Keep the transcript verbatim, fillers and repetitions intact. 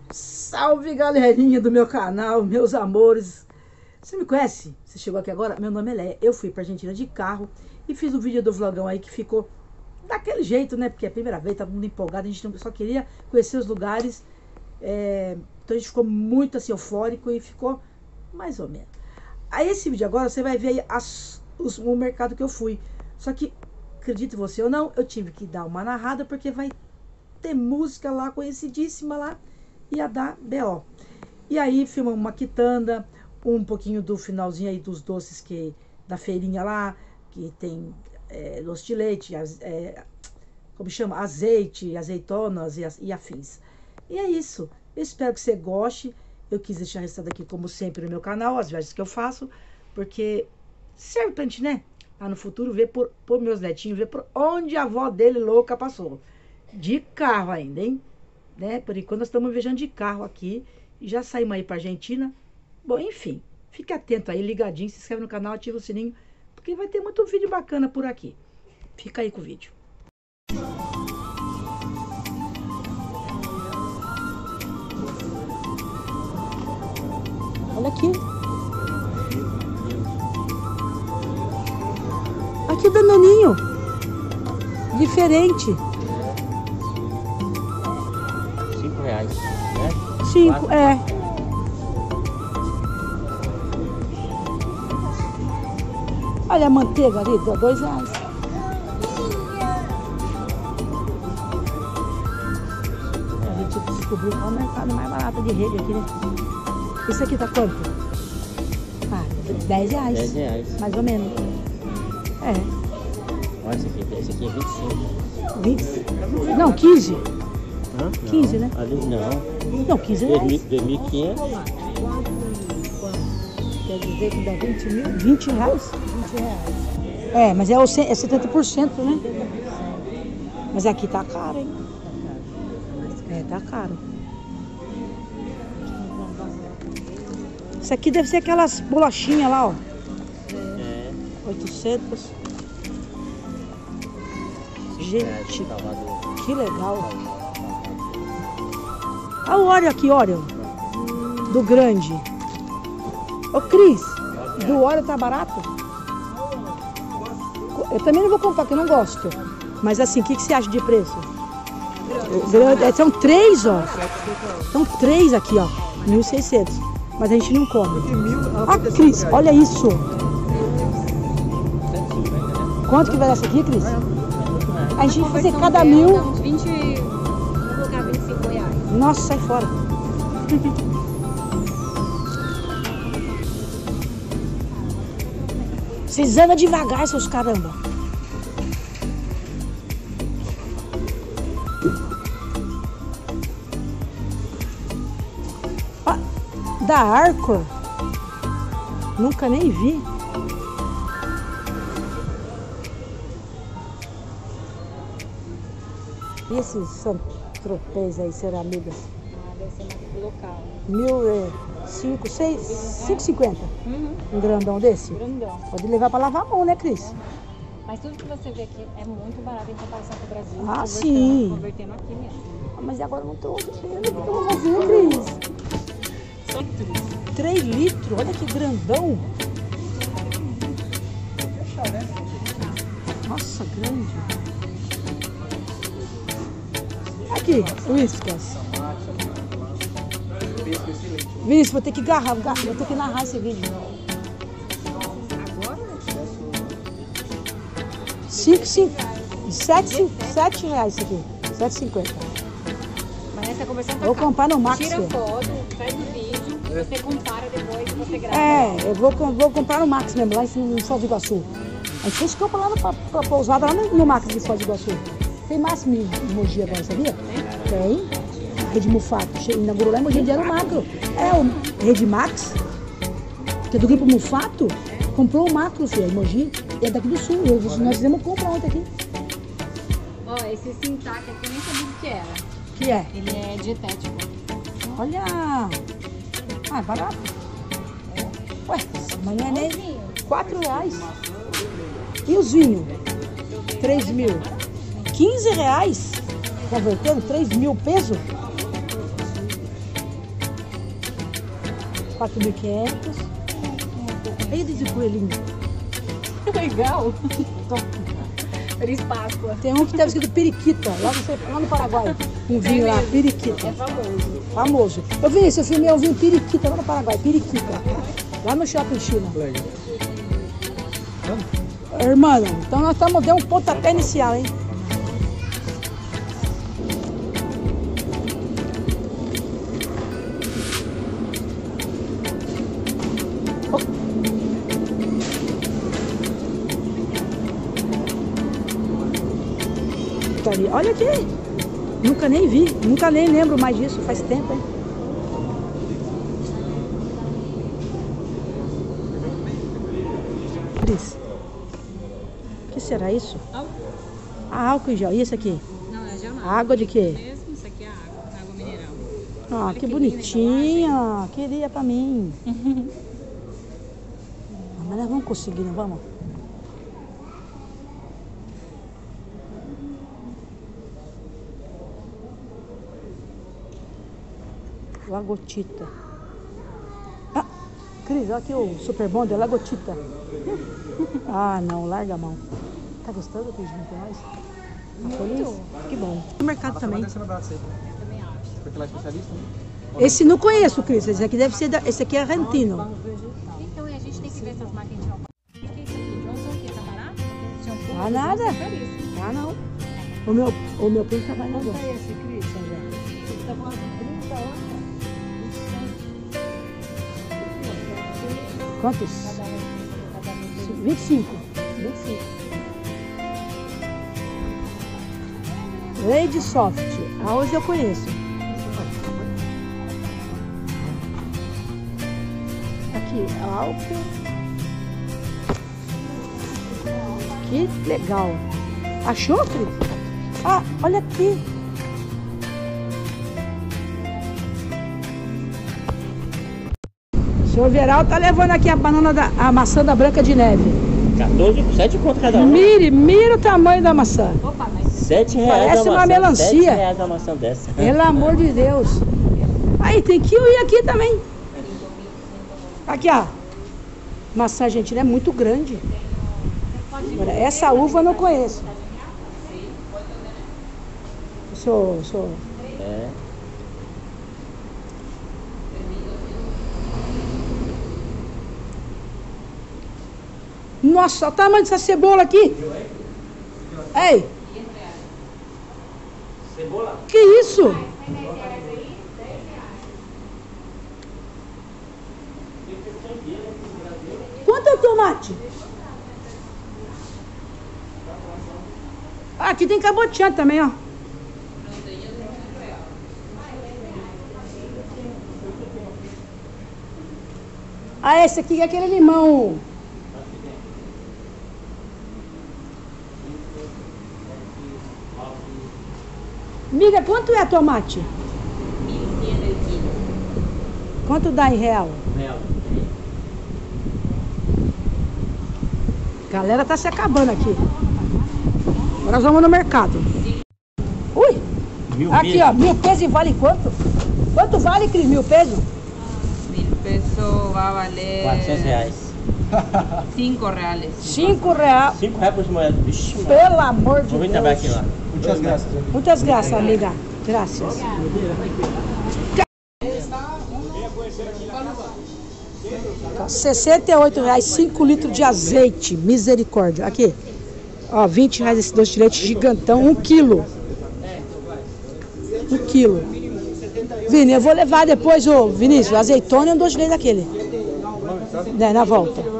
Salve, galerinha do meu canal, meus amores. Você me conhece? Você chegou aqui agora? Meu nome é Léa. Eu fui pra Argentina de carro e fiz um vídeo do vlogão aí que ficou daquele jeito, né? Porque é a primeira vez, tá todo mundo empolgado, a gente só queria conhecer os lugares. É... Então a gente ficou muito assim eufórico e ficou mais ou menos. Aí esse vídeo agora você vai ver aí as, os, o mercado que eu fui. Só que, acredite você ou não, eu tive que dar uma narrada porque vai ter música lá conhecidíssima lá. Ia dar B O. E aí filmamos uma quitanda, um pouquinho do finalzinho aí dos doces que da feirinha lá, que tem é, doce de leite, é, como chama? Azeite, azeitonas e, e afins. E é isso. Eu espero que você goste. Eu quis deixar registrado aqui, como sempre, no meu canal, as viagens que eu faço, porque serve pra gente, né? Lá no futuro, ver por, por meus netinhos, ver por onde a avó dele louca passou. De carro ainda, hein? Né? Por enquanto nós estamos viajando de carro aqui e já saímos aí para Argentina. Bom, enfim, fique atento aí, ligadinho, se inscreve no canal, ativa o sininho, porque vai ter muito vídeo bacana por aqui. Fica aí com o vídeo. Olha aqui. Aqui o danoninho. Diferente. Reais, né? Cinco, Quatro. é. Olha a manteiga ali, dois reais. A gente descobriu qual é o mercado mais barato de rede aqui, né? Esse aqui tá quanto? Ah, dez reais. dez reais. Mais ou menos. É. Olha esse aqui, esse aqui é vinte e cinco. vinte? Não, quinze. Hã? quinze, não, né? Ali não. Não, quinze reais. dois mil e quinhentos. Quer dizer que dá vinte mil? vinte reais? vinte reais. É, mas é, o, é setenta por cento, né? Mas aqui tá caro, hein? É, tá caro. Isso aqui deve ser aquelas bolachinhas lá, ó. É. oitocentos. Gente, que legal. Olha o óleo aqui, óleo. Do grande. Ô, Cris, do óleo tá barato? Eu também não vou comprar, porque eu não gosto. Mas assim, o que, que você acha de preço? Grande. São três, ó. São três aqui, ó. mil e seiscentos. Mas a gente não come. Ah, Cris, olha isso. Quanto que vai essa aqui, Cris? A gente vai fazer cada mil. Uns vinte, vou colocar vinte e cinco reais. Nossa, sai fora. Vocês andam devagar, seus caramba. Ah, da Arcor. Nunca nem vi. E esses são tropéis aí, ceramigas? Ah, deve ser mais local. Mil, é, cinco, seis, cinco e cinquenta. Uhum. Um grandão desse? Grandão. Pode levar para lavar a mão, né, Cris? Mas tudo que você vê aqui é muito barato em comparação com o Brasil. Ah, convertendo, sim. Convertendo aqui mesmo. Ah, mas agora não trouxe. O que eu vou fazer, Cris? três litros, olha que grandão. Nossa, grande. Aqui, Whiskas. Vinícius, vou ter que agarrar, vou ter que narrar esse vídeo. Agora? cinco, cinco, sete, sete reais isso aqui. sete e cinquenta. Mas essa conversão tá Vou cara. comprar no Max. Tira foto, faz o vídeo, e você compara depois e você grava. É, eu vou, vou comprar no Max mesmo, lá em Foz do Iguaçu. A gente fez compra lá no, pra, pra pousada, lá no, no Max de Foz do Iguaçu. Tem máximo em Mogi agora, sabia? Tem. Rede Mufato. Inaugurou lá em Mogi de Aero Macro. É, o Rede Max, que é do grupo Mufato, comprou o Macro, filho, em Mogi. E é daqui do sul. Eu, nós fizemos compra ontem aqui. Ó, esse Sintac aqui eu nem sabia o que era. Que é? Ele é dietético. Olha! Ah, é barato. Ué, mas não é nem quatro reais. E os vinhos? três mil. quinze reais? Convertendo três mil peso? quatro mil e quinhentos. Aí de coelhinho. Legal. Top. Feliz Páscoa. Tem um que estava escrito periquita, lá no, lá no Paraguai. Um vinho lá, periquita. É famoso. Famoso. Eu vi isso, eu filmei um vinho periquita lá no Paraguai, periquita. Lá no Shopping China. Irmão, então nós estamos dando um pontapé inicial, hein? Ali. Olha aqui, nunca nem vi, nunca nem lembro mais disso, faz tempo, hein? Cris, o que será isso? Álcool. Ah, álcool em gel, e esse aqui? Não, é gel não. Água de quê? Mesmo, isso aqui é água, água mineral. Ah, Olha que, que bonitinha, queria pra mim. Mas nós vamos conseguir, não vamos? Lagotita. Ah, Cris, olha aqui o Super Bond, é Lagotita. Ah, não, larga a mão. Tá gostando, Cris, com nós? Tá feliz? Que bom. No mercado também. Eu também acho. Porque lá é especialista, né? Esse não conheço, Cris. Esse aqui deve ser, da, esse aqui é argentino. Então, e a gente tem que ver essas máquinas de álcool. O que é isso aqui? Johnson, o que? Tá barato? Shampoo, Ah, nada. Johnson, caríssimo. Ah, não. O meu, o meu primo trabalha lá. Quanto é esse, Cris? Você tá falando de trinta horas? Quantos? Cada um, cada um. vinte e cinco. vinte e cinco. Lady Soft. A hoje eu conheço. Aqui, álcool. Que legal. Achou, Cris? Ah, olha aqui. O senhor Veral tá levando aqui a banana da a maçã da Branca de Neve. quatorze, sete conto cada um. Mire, mire o tamanho da maçã. Opa, mas sete reais Parece a uma maçã. melancia. sete reais a maçã dessa. Pelo amor de Deus. Aí, tem kiwi aqui também. Aqui, ó. Maçã argentina é muito grande. Agora, essa uva eu não conheço. O senhor, o senhor... É. Nossa, olha o tamanho dessa cebola aqui. Ei. Cebola? Que isso? Quanto é o tomate? Ah, aqui tem cabotiã também, ó. Ah, esse aqui é aquele limão. Miga, quanto é tomate? Quanto dá em real? Real. Galera, tá se acabando aqui. Agora nós vamos no mercado. Ui! Mil Aqui, pesos. ó, mil pesos e vale quanto? Quanto vale, Cris, mil pesos? Mil pesos va a valer quatrocentos reais. cinco reales. Cinco reais. cinco reais por moeda. Vixe, mano. Pelo amor de Vou vir Deus. trabalhar aqui lá. Muitas graças. Muitas graças, amiga. Graças. sessenta e oito reais, cinco litros de azeite. Misericórdia. Aqui. Ó, vinte reais esse doce de leite gigantão. Um quilo. Um quilo. Vini, eu vou levar depois, ô Vinícius, azeitona e um doce de leite daquele. Né, na volta.